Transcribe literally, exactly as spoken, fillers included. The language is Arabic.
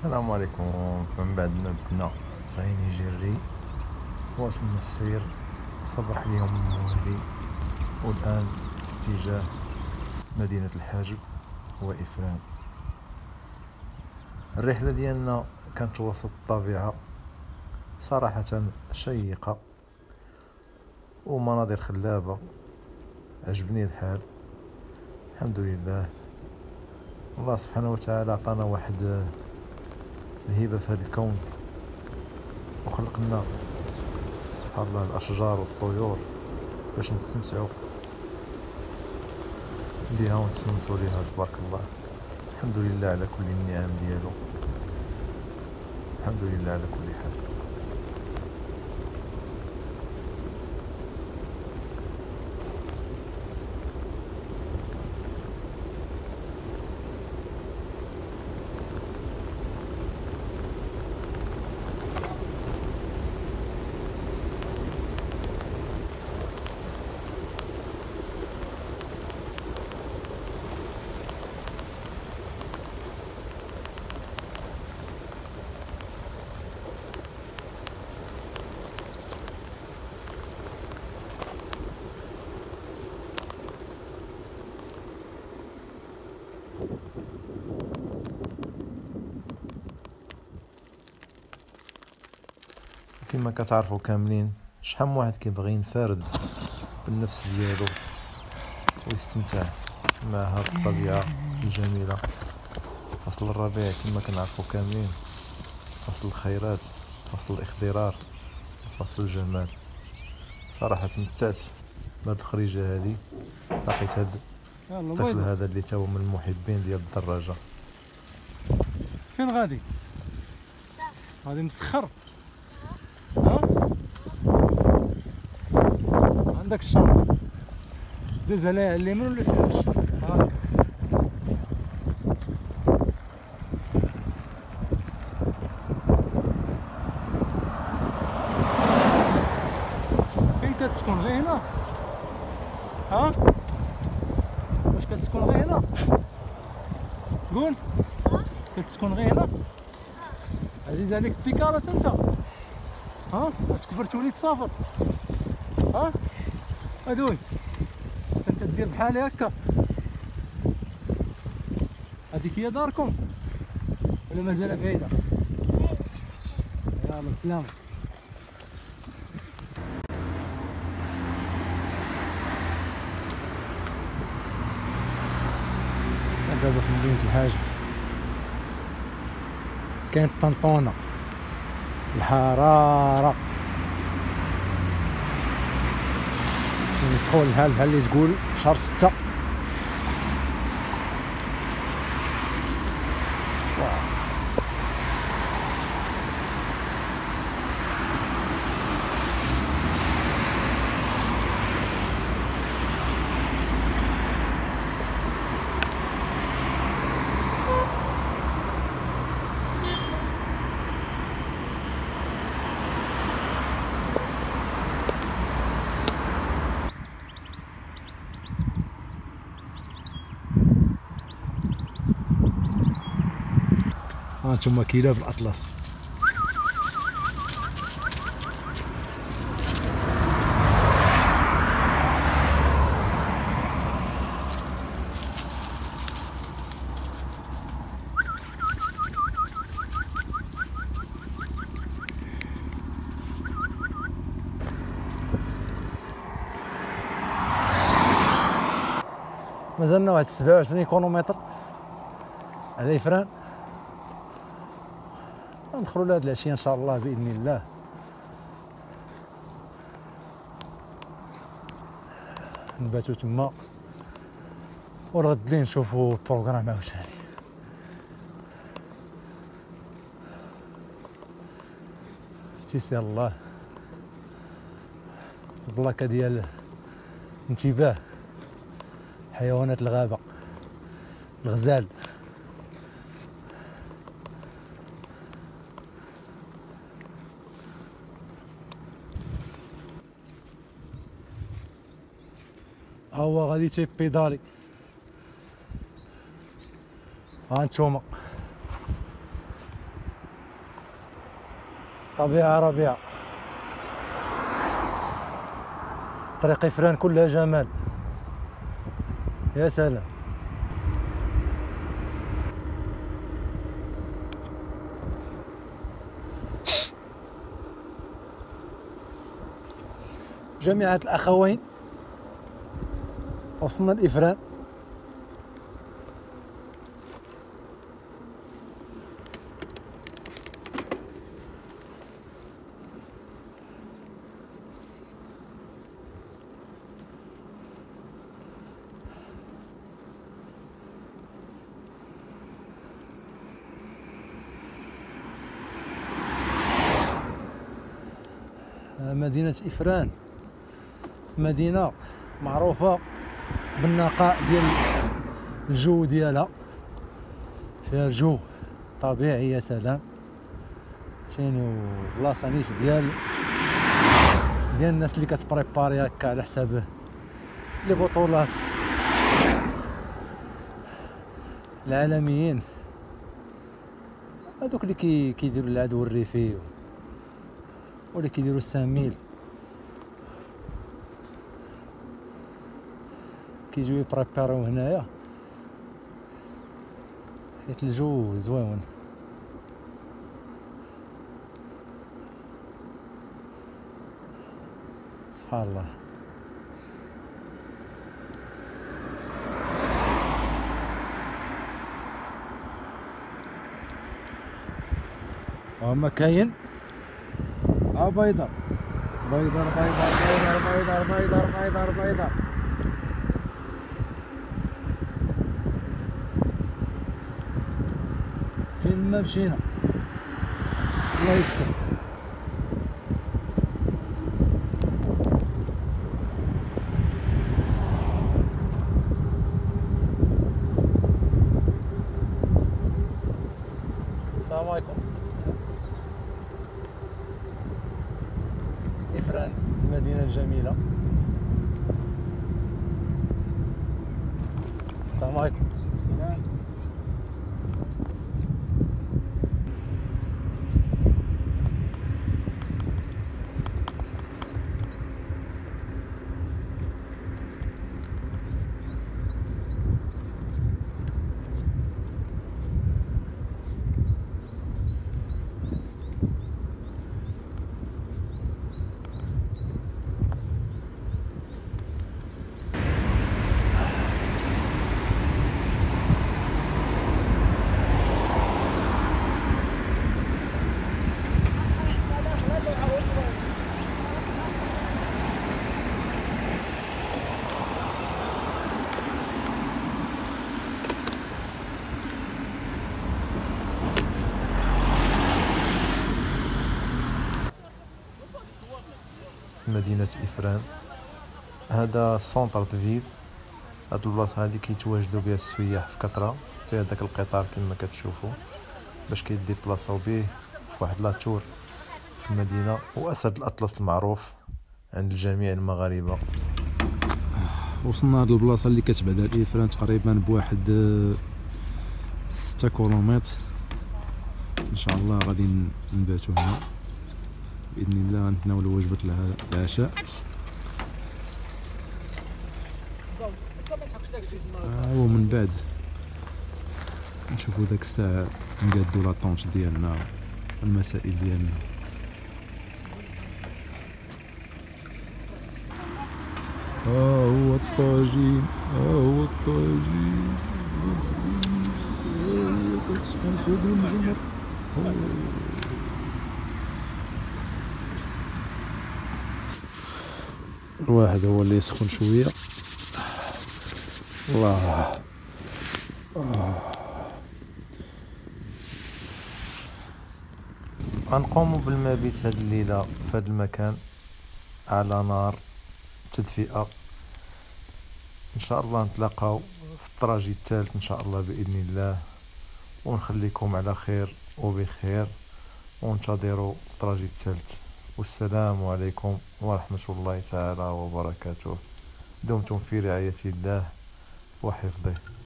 السلام عليكم. من بعد ما بدنا في عيني جري واصلنا السير، صبح اليوم المولي، والآن في اتجاه مدينة الحاجب وإفران. الرحلة ديالنا كانت وسط الطبيعة صراحة شيقة ومناظر خلابة، عجبني الحال. الحمد لله، الله سبحانه وتعالى عطانا واحد الهبة في هذا الكون، وخلق لنا سبحان الله الأشجار والطيور باش نستمتعوا بها ونتصنتوا لها. تبارك الله، الحمد لله على كل النعم ديالو، الحمد لله على كل حال. كما كتعرفوا كاملين، شحال من واحد كيبغي ينفرد بالنفس ديالو ويستمتع مع هذه الطبيعة الجميلة. فصل الربيع كما كنعرفوا كاملين، فصل الخيرات، فصل الاخضرار، فصل الجمال. صراحة تمتعت بهاد الخريجة هذه، لقيت هاد الطفل هذا اللي تا هو من المحبين ديال الدراجة. فين غادي؟ غادي مسخر. ها؟ عندك الشنطة، دوز عليها على اليمين ولا فيهاش؟ هاكا. فين كتسكن؟ غير هنا؟ ها؟ واش كتسكن غير هنا؟ قول. كتسكن غير هنا؟ عزيز عليك البيكالا انت؟ ها؟ تكبر تولي تسافر؟ ها؟ ادوي انت دير بحالي هكا. هذيك هي داركم ولا مازال بعيدة؟ يلا بسلامة. دابا في مدينة الحاجب كانت طنطونة الحرارة، شي مسخول الحال بحال اللي تقول شهر ستة. هانتوما كلاب الأطلس. مازالنا واحد سبعة وعشرين كيلومتر على إفران، ندخلوا لهاد العشية ان شاء الله باذن الله. نباتو تما والغد لي نشوفوا البروغرام عاوتاني. تيسير الله. البلاكه ديال انتباه حيوانات الغابه، الغزال. هو غادي تيبيدالي. هانتوما طبيعة ربيعة. طريق إفران كلها جمال. يا سلام. جامعة الأخوين، وصلنا لإفران. مدينة إفران مدينة معروفة بالنقاء ديال الجو ديالها، فيها جو طبيعي يا سلام. ثاني بلاصة نيت ديال ديال الناس اللي كتبريباري هكا على حساب لي بطولات العالميين، هذوك اللي كي كيديروا العدو الريفي ولا كيديروا الساميل، كيجيو يبريباريو هنايا حيت الجو زوين. سبحان الله. وهما كاين ها بيضر بيضر بيضر بيضر بيضر بيضر بيضر بيضر. فين ما مشينا الله يسر. السلام عليكم. إفران المدينة الجميلة. السلام عليكم. السلام. مدينة إفران، هذا سونتر دو فيل. هاد البلاصة هادي كيتواجدوا بها السياح في كثرة، فيها داك القطار كما كتشوفوا باش كيديبلاصاو بيه فواحد لاتور في المدينة. وأسد الأطلس المعروف عند جميع المغاربة. وصلنا هاد البلاصة اللي كتبعد على إفران تقريبا بواحد ستة كيلومتر. ان شاء الله غادي نباتو هنا باذن الله، نتناولوا وجبه العشاء. آه ومن بعد نشوفوا داك الساعه نقادو لا طونش ديالنا، المسائل ديالنا. ها هو الطاجين، ها هو الطاجين كتسخن فوق المجمر. الواحد هو اللي يسخن شويه. الله غنقوموا بالمبيت هاد الليله في هاد المكان على نار تدفئه. ان شاء الله نتلاقاو في الطراجي الثالث ان شاء الله باذن الله، ونخليكم على خير وبخير، وانتظروا الطراجي الثالث. والسلام عليكم ورحمه الله تعالى وبركاته. دمتم في رعايه الله وحفظه.